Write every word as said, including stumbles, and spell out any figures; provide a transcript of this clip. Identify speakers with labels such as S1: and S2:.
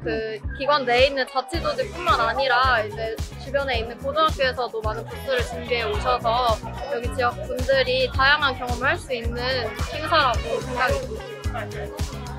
S1: 그 기관 내에 있는 자치 조직뿐만 아니라 이제 주변에 있는 고등학교에서도 많은 부스를 준비해 오셔서 여기 지역 분들이 다양한 경험을 할 수 있는 행사라고 생각이 듭니다.